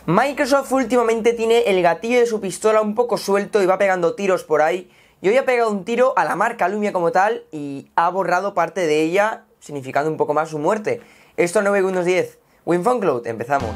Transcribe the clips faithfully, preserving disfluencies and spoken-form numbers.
Microsoft últimamente tiene el gatillo de su pistola un poco suelto y va pegando tiros por ahí. Y hoy ha pegado un tiro a la marca Lumia como tal y ha borrado parte de ella, significando un poco más su muerte. Esto no es Windows diez. WinPhone Cloud, empezamos.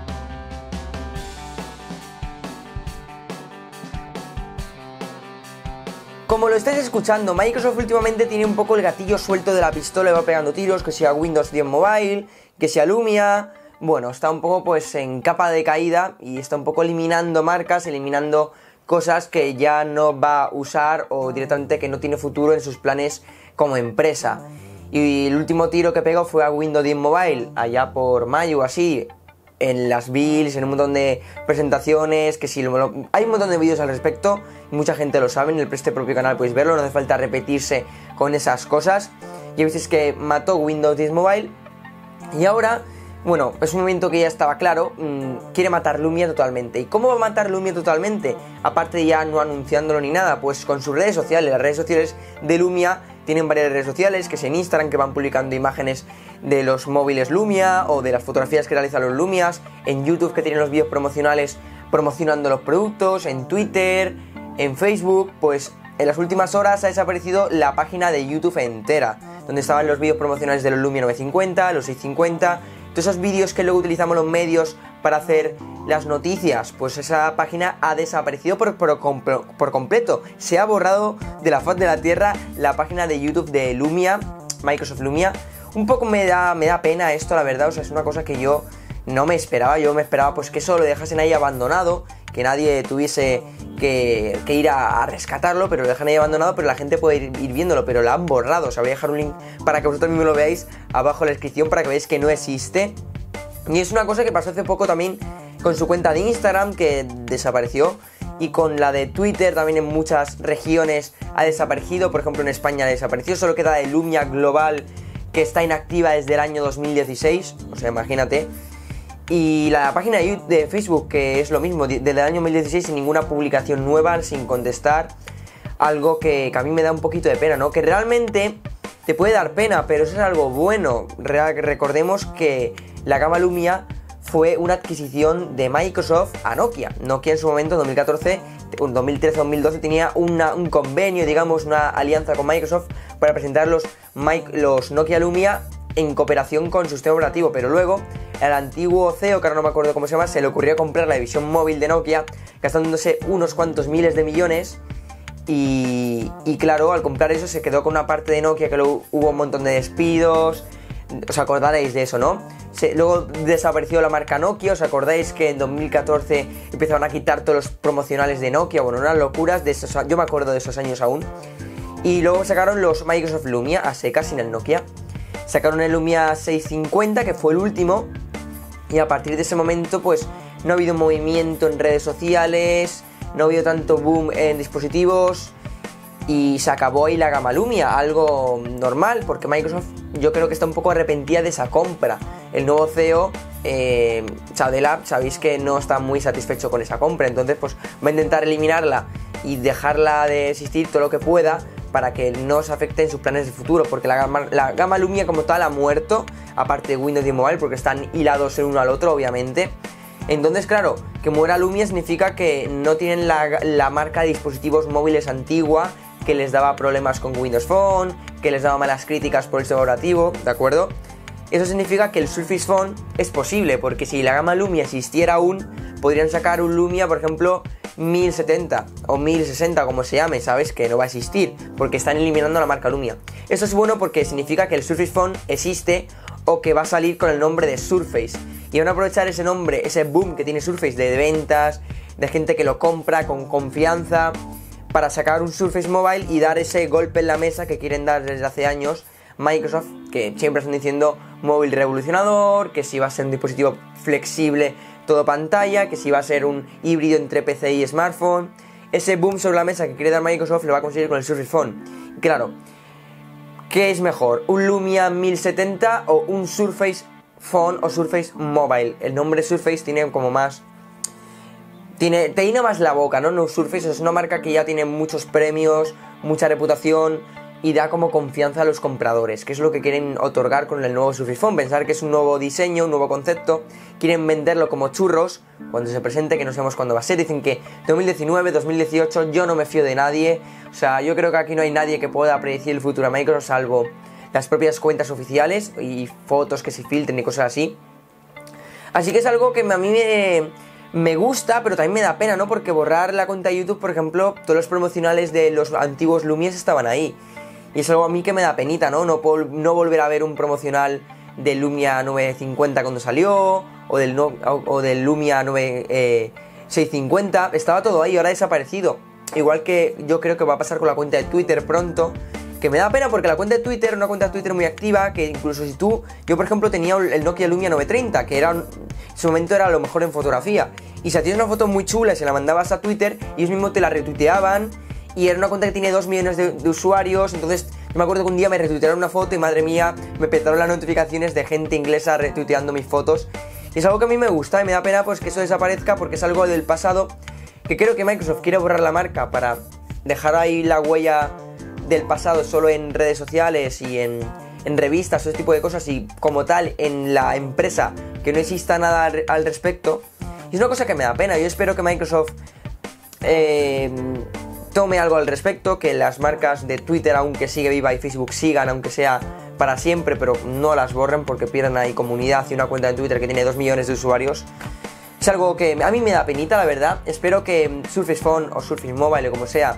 Como lo estáis escuchando, Microsoft últimamente tiene un poco el gatillo suelto de la pistola y va pegando tiros, que sea Windows diez Mobile, que sea Lumia. Bueno, está un poco pues en capa de caída y está un poco eliminando marcas, eliminando cosas que ya no va a usar o directamente que no tiene futuro en sus planes como empresa. Y el último tiro que pegó fue a Windows diez Mobile, allá por mayo o así, en las builds, en un montón de presentaciones, que si lo, lo, hay un montón de vídeos al respecto, mucha gente lo sabe, en el este propio canal podéis verlo, no hace falta repetirse con esas cosas. Ya veis que mató Windows diez Mobile y ahora, bueno, es un momento que ya estaba claro, mmm, quiere matar Lumia totalmente. ¿Y cómo va a matar Lumia totalmente? Aparte de ya no anunciándolo ni nada, pues con sus redes sociales. Las redes sociales de Lumia tienen varias redes sociales, que es en Instagram, que van publicando imágenes de los móviles Lumia o de las fotografías que realizan los Lumias, en YouTube, que tienen los vídeos promocionales promocionando los productos, en Twitter, en Facebook. Pues en las últimas horas ha desaparecido la página de YouTube entera, donde estaban los vídeos promocionales de los Lumia novecientos cincuenta, los seiscientos cincuenta, todos esos vídeos que luego utilizamos los medios para hacer las noticias. Pues esa página ha desaparecido por, por, por completo. Se ha borrado de la faz de la tierra la página de YouTube de Lumia, Microsoft Lumia. Un poco me da, me da pena esto, la verdad. O sea, es una cosa que yo no me esperaba. Yo me esperaba pues que eso lo dejasen ahí abandonado, que nadie tuviese que, que ir a, a rescatarlo, pero lo dejan ahí abandonado, pero la gente puede ir, ir viéndolo, pero lo han borrado. O sea, voy a dejar un link para que vosotros mismos lo veáis abajo en la descripción para que veáis que no existe. Y es una cosa que pasó hace poco también con su cuenta de Instagram, que desapareció, y con la de Twitter también en muchas regiones ha desaparecido. Por ejemplo, en España desapareció, solo queda de Lumia Global, que está inactiva desde el año dos mil dieciséis, o sea, imagínate. Y la página de Facebook, que es lo mismo, desde el año dos mil dieciséis sin ninguna publicación nueva, sin contestar. Algo que, que a mí me da un poquito de pena, ¿no? Que realmente te puede dar pena, pero eso es algo bueno. Real, recordemos que la gama Lumia fue una adquisición de Microsoft a Nokia. Nokia en su momento, en dos mil catorce, dos mil trece, dos mil doce, tenía una, un convenio, digamos, una alianza con Microsoft para presentar los, los Nokia Lumia en cooperación con su sistema operativo. Pero luego, el antiguo C E O, que ahora no me acuerdo cómo se llama, se le ocurrió comprar la división móvil de Nokia, gastándose unos cuantos miles de millones. Y, y claro, al comprar eso se quedó con una parte de Nokia que luego hubo un montón de despidos. Os acordaréis de eso, ¿no? Se, luego desapareció la marca Nokia. ¿Os acordáis que en dos mil catorce empezaron a quitar todos los promocionales de Nokia? Bueno, unas locuras de esos, yo me acuerdo de esos años aún. Y luego sacaron los Microsoft Lumia a secas sin el Nokia. Sacaron el Lumia seiscientos cincuenta, que fue el último, y a partir de ese momento pues no ha habido movimiento en redes sociales, no ha habido tanto boom en dispositivos y se acabó ahí la gama Lumia, algo normal, porque Microsoft yo creo que está un poco arrepentida de esa compra. El nuevo C E O, eh, Chadela, sabéis que no está muy satisfecho con esa compra, entonces pues va a intentar eliminarla y dejarla de existir todo lo que pueda para que no se afecte en sus planes de futuro, porque la gama, la gama Lumia como tal ha muerto, aparte de Windows diez Mobile, porque están hilados el uno al otro, obviamente. Entonces, claro, que muera Lumia significa que no tienen la, la marca de dispositivos móviles antigua, que les daba problemas con Windows Phone, que les daba malas críticas por el sistema operativo, ¿de acuerdo? Eso significa que el Surface Phone es posible, porque si la gama Lumia existiera aún, podrían sacar un Lumia, por ejemplo, mil setenta o mil sesenta, como se llame, ¿sabes? Que no va a existir, porque están eliminando la marca Lumia. Eso es bueno porque significa que el Surface Phone existe o que va a salir con el nombre de Surface. Y van a aprovechar ese nombre, ese boom que tiene Surface de ventas, de gente que lo compra con confianza, para sacar un Surface Mobile y dar ese golpe en la mesa que quieren dar desde hace años Microsoft, que siempre están diciendo móvil revolucionador, que si va a ser un dispositivo flexible todo pantalla, que si va a ser un híbrido entre P C y smartphone. Ese boom sobre la mesa que quiere dar Microsoft lo va a conseguir con el Surface Phone. Claro, ¿qué es mejor? ¿Un Lumia mil setenta o un Surface Phone o Surface Mobile? El nombre Surface tiene como más... Tiene, te llena más la boca, ¿no? No, Surface es una marca que ya tiene muchos premios, mucha reputación y da como confianza a los compradores, que es lo que quieren otorgar con el nuevo Surface Phone, pensar que es un nuevo diseño, un nuevo concepto, quieren venderlo como churros cuando se presente, que no sabemos cuándo va a ser. Dicen que dos mil diecinueve, dos mil dieciocho, yo no me fío de nadie, o sea, yo creo que aquí no hay nadie que pueda predecir el futuro de Microsoft salvo las propias cuentas oficiales y fotos que se filtren y cosas así. Así que es algo que a mí me, me gusta, pero también me da pena, ¿no? Porque borrar la cuenta de YouTube, por ejemplo, todos los promocionales de los antiguos Lumias estaban ahí. Y es algo a mí que me da penita, ¿no? No, no volver a ver un promocional del Lumia nueve cincuenta cuando salió, o del, no, o, o del Lumia nueve seiscientos cincuenta, estaba todo ahí, ahora ha desaparecido. Igual que yo creo que va a pasar con la cuenta de Twitter pronto, que me da pena porque la cuenta de Twitter es una cuenta de Twitter muy activa, que incluso si tú, yo por ejemplo tenía el Nokia Lumia novecientos treinta, que era, en su momento era lo mejor en fotografía, y si hacías una foto muy chula y se la mandabas a Twitter, ellos mismos te la retuiteaban, y era una cuenta que tiene dos millones de, de usuarios. Entonces yo me acuerdo que un día me retuitearon una foto y madre mía, me petaron las notificaciones de gente inglesa retuiteando mis fotos. Y es algo que a mí me gusta y me da pena pues que eso desaparezca, porque es algo del pasado que creo que Microsoft quiere borrar la marca para dejar ahí la huella del pasado solo en redes sociales y en, en revistas o ese tipo de cosas, y como tal en la empresa que no exista nada al, al respecto. Y es una cosa que me da pena. Yo espero que Microsoft eh, tome algo al respecto, que las marcas de Twitter, aunque sigue viva, y Facebook sigan, aunque sea para siempre, pero no las borren porque pierdan ahí comunidad, y una cuenta de Twitter que tiene dos millones de usuarios. Es algo que a mí me da penita, la verdad. Espero que Surface Phone o Surface Mobile o como sea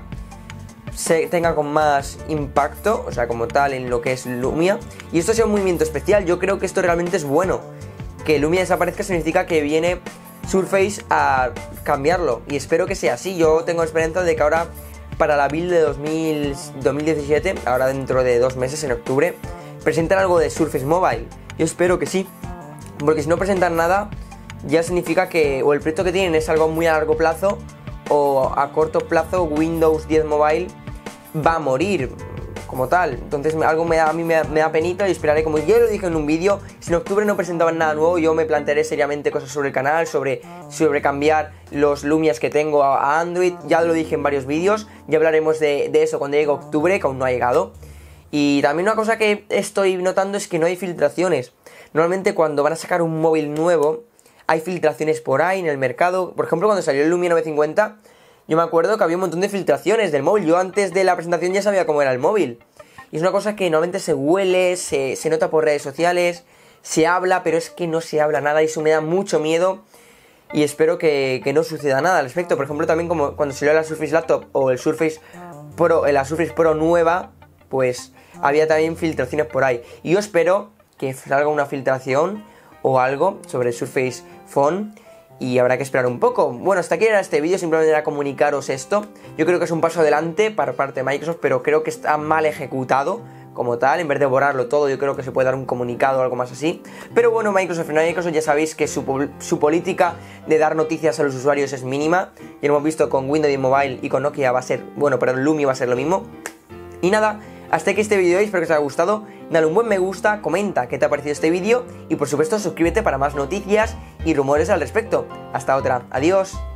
se tenga con más impacto, o sea, como tal en lo que es Lumia. Y esto sea un movimiento especial. Yo creo que esto realmente es bueno. Que Lumia desaparezca significa que viene Surface a cambiarlo, y espero que sea así. Yo tengo esperanza de que ahora, para la build de dos mil diecisiete, ahora dentro de dos meses, en octubre, presenten algo de Surface Mobile. Yo espero que sí, porque si no presentan nada, ya significa que o el proyecto que tienen es algo muy a largo plazo, o a corto plazo Windows diez Mobile va a morir como tal. Entonces algo me da, a mí me da, me da penita, y esperaré, como yo lo dije en un vídeo, si en octubre no presentaban nada nuevo, yo me plantearé seriamente cosas sobre el canal, sobre, sobre cambiar los Lumias que tengo a, a Android. Ya lo dije en varios vídeos, ya hablaremos de, de eso cuando llegue octubre, que aún no ha llegado. Y también una cosa que estoy notando es que no hay filtraciones. Normalmente cuando van a sacar un móvil nuevo, hay filtraciones por ahí en el mercado. Por ejemplo, cuando salió el Lumia novecientos cincuenta, yo me acuerdo que había un montón de filtraciones del móvil. Yo antes de la presentación ya sabía cómo era el móvil. Y es una cosa que normalmente se huele, se, se nota por redes sociales, se habla, pero es que no se habla nada, y eso me da mucho miedo. Y espero que, que no suceda nada al respecto. Por ejemplo, también como cuando salió la Surface Laptop o el Surface Pro, la Surface Pro nueva, pues había también filtraciones por ahí. Y yo espero que salga una filtración o algo sobre el Surface Phone, y habrá que esperar un poco. Bueno, hasta aquí era este vídeo, simplemente era comunicaros esto. Yo creo que es un paso adelante para parte de Microsoft, pero creo que está mal ejecutado como tal. En vez de borrarlo todo, yo creo que se puede dar un comunicado o algo más así. Pero bueno, Microsoft, no, Microsoft ya sabéis que su, su política de dar noticias a los usuarios es mínima. Ya lo hemos visto con Windows diez Mobile y con Nokia va a ser, bueno, perdón, Lumia va a ser lo mismo. Y nada, hasta aquí este vídeo, espero que os haya gustado. Dale un buen me gusta, comenta qué te ha parecido este vídeo, y por supuesto suscríbete para más noticias y rumores al respecto. Hasta otra, adiós.